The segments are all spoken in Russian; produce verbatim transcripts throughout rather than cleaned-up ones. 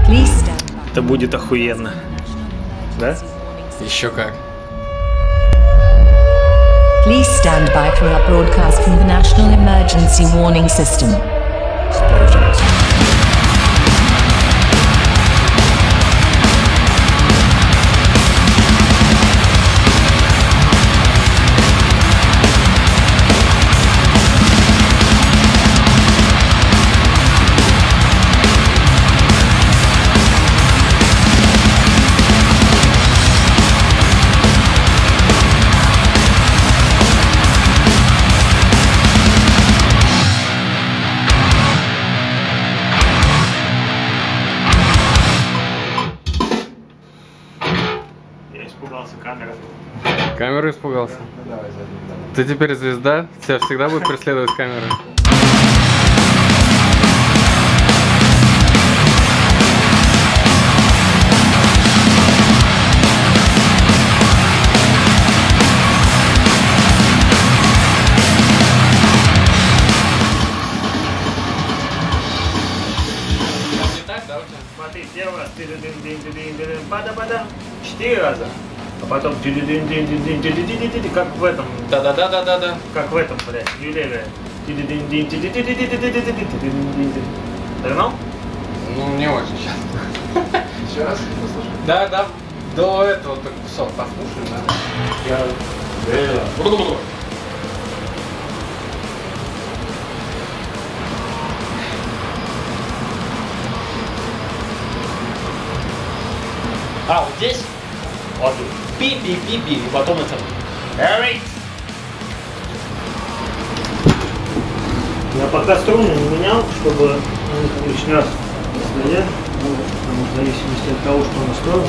Это будет охуенно. Да? Еще как. Please stand by for a broadcast from the National Emergency Warning System. Испугался камеры. Камеру испугался? Ты теперь звезда? Тебя всегда будет преследовать камера? Смотри, первый раз бада-бада, четыре раза, а потом как в этом. Да-да-да-да-да-да. Как в этом, блядь, Юлеве. Догнал? Ну, не очень часто. Еще раз послушай. Да, да, до этого только кусок послушаем, да? Я... А, вот здесь? Вот. Пи-пи-пи-пи, и потом это... Эрик! Я пока струны не менял, чтобы они лишний раз не стоят. Ну, там, в зависимости от того, что настроил.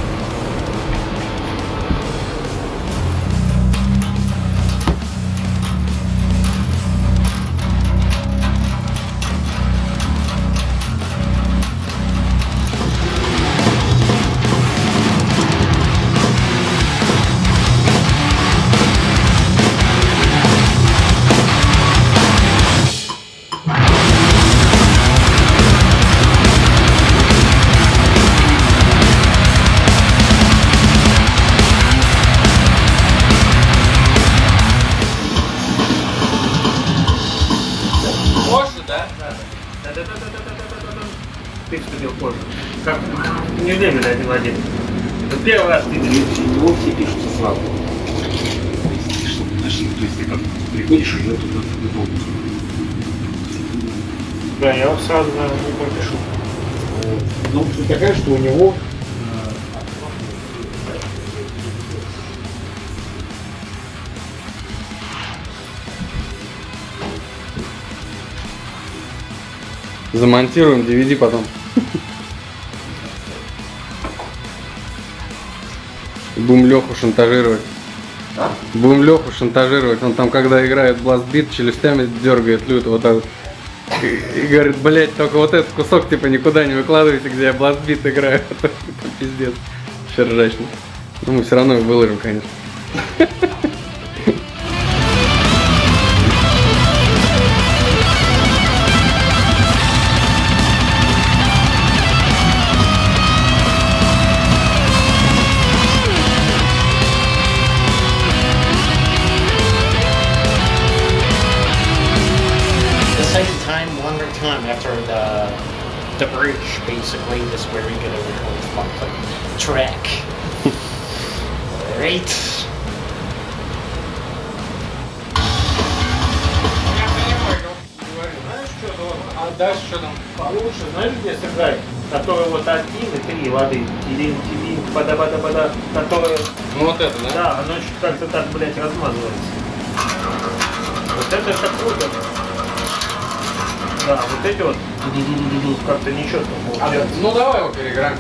Ты вступил позже. Как не время один в один. Это первый раз ты видишь. Его все пишутся сразу. То есть, чтобы нашли, то есть ты как приходишь уже туда туда. Да, я вот сразу, наверное, не пропишу. Ну, суть такая, что у него Замонтируем ди ви ди потом. Будем Леху шантажировать. А? Будем Леху шантажировать. Он там, когда играет бластбит, челюстями дергает люто вот так вот. И, и говорит, блять, только вот этот кусок типа никуда не выкладывайте, где я бластбит играю. Это пиздец. Вообще ржачно. Но мы все равно его выложим, конечно. Time after the the bridge, basically, is where you're gonna record the fucking track. Right? Знаешь, что, а дальше что там получше, знаешь, где сыграть? Который вот один и три воды. Тилин, тилин, бада-бада-бада, который... Ну вот это, да? Да, оно чуть как-то так, блядь, размазывается. Вот это это круто. Да, вот эти вот как-то ничего там получается. Ну давай его переиграем.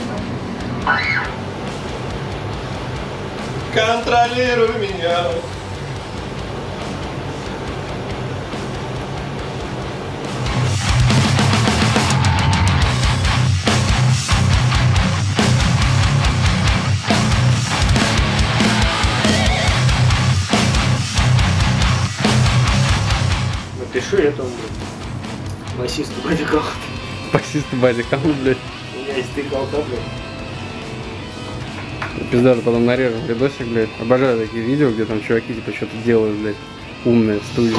контролируй меня. Напиши этому, блядь, басисту Бадикаунт. Басисту Бадикаунт, блядь. Я истыкался, блядь. Пиздато потом нарежем видосик, блядь. Обожаю такие видео, где там чуваки типа что-то делают, блядь, умные в студии.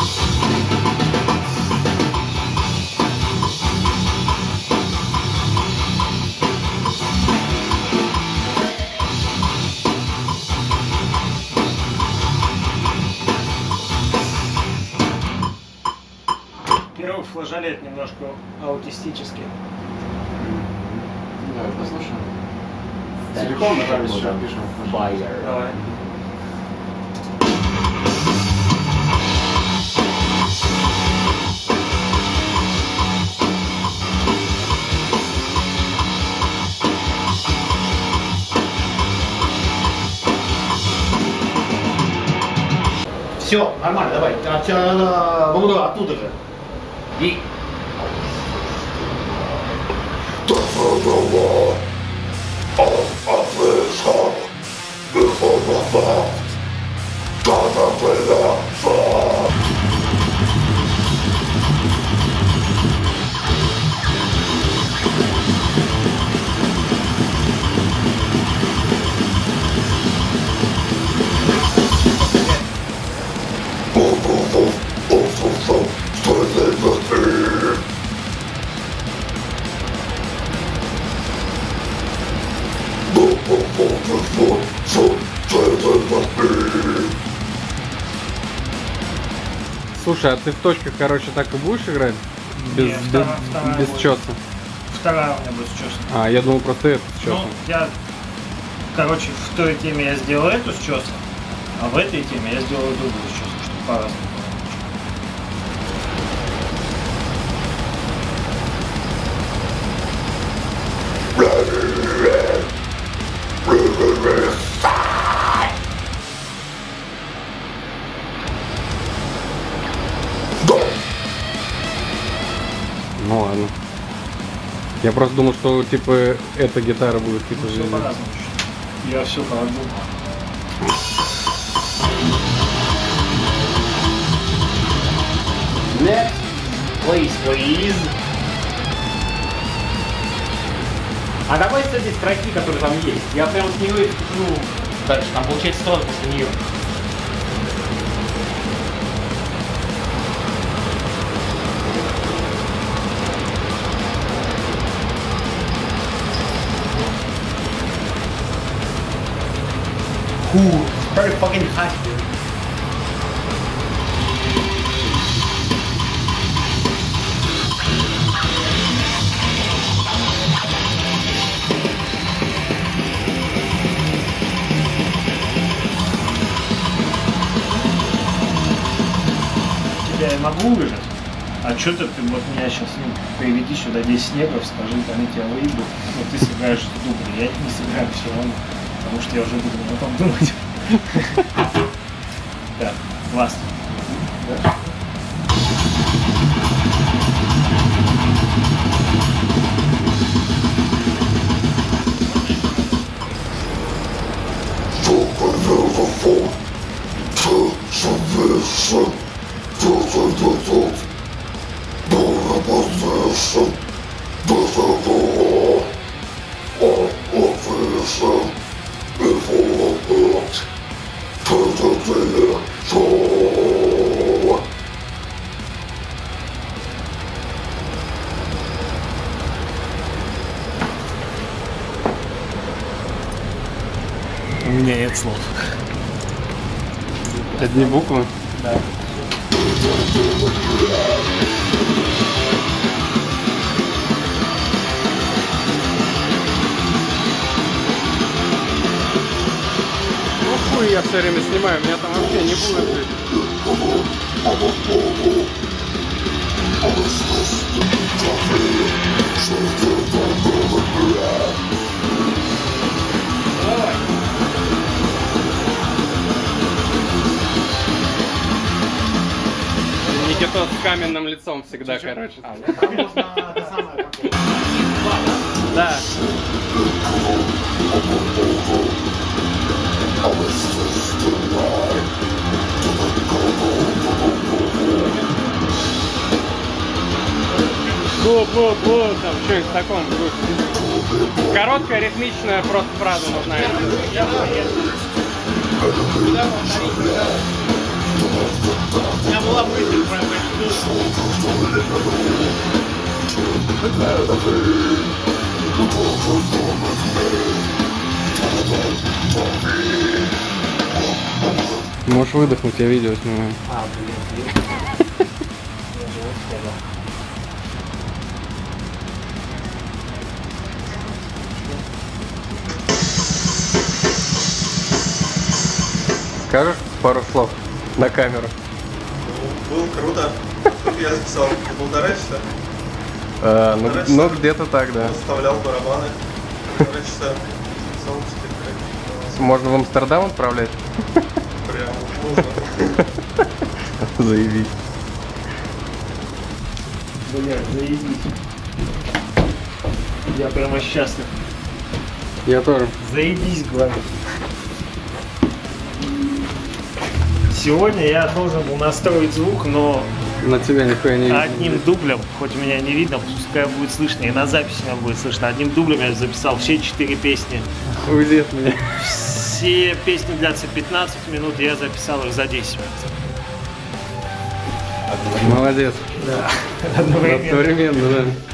Первый флажолет немножко аутистический. Давай послушаем. Целиком нажали, что пишем. Fire. Давай. Все, нормально, давай. От, а, ну, да, оттуда же. И. Слушай, а ты в точках, короче, так и будешь играть? Без, Не, без, вторая- вторая без будет. чёса? Вторая у меня будет с чёсом. А, я думал просто это с Ну, чёсом. я, короче, в той теме я сделал эту с чёсом, а в этой теме я сделаю другую с чёсом, чтобы по-разному. Ну ладно. Я просто думал, что типа эта гитара будет типа Все же- по-разному. Я все продумал. Next, please, please. А давай с этой строки, которая там есть. Я прям с нее, ну, дальше, там получается строк после нее. Ooh, very fucking hot, dude. Тебя я могу выжать? А что ты, ты вот меня сейчас, ну, приведи сюда десять негров, скажи, там я тебя выебу, но ты сыграешь в дубль, я не сыграю все равно, потому что я уже буду на том думать. Так, классно. У меня нет слов. Одни буквы. Да. Ну хуй я все время снимаю, меня там вообще не будет. блядь. Никитос с каменным лицом всегда, короче. Там можно это самое какое. Да. Бу-бу-бу, там что-нибудь в таком духе. Короткая, ритмичная, просто фраза нужна. У меня была мысль про это. Можешь выдохнуть, я видео снимаю. А, блин, блин. Я же успел. Скажешь пару слов на камеру? Было круто. Сколько я записал? Полтора часа? А, ну, Полтора ну часа. где-то так, да. Вставлял барабаны. Полтора часа. Записал четыре треки. Можно в Амстердам отправлять? Прям нужно. Заявить. Бля, заебись. Я прямо счастлив. Я тоже. Заебись, говорю. Сегодня я должен был настроить звук, но На тебя нихуя не видно. одним дублем, хоть меня не видно, пускай будет слышно, и на записи меня будет слышно, одним дублем я записал все четыре песни. Уйди от меня. Все песни длятся пятнадцать минут, я записал их за десять минут. Молодец. Да, одновременно. Одновременно, да.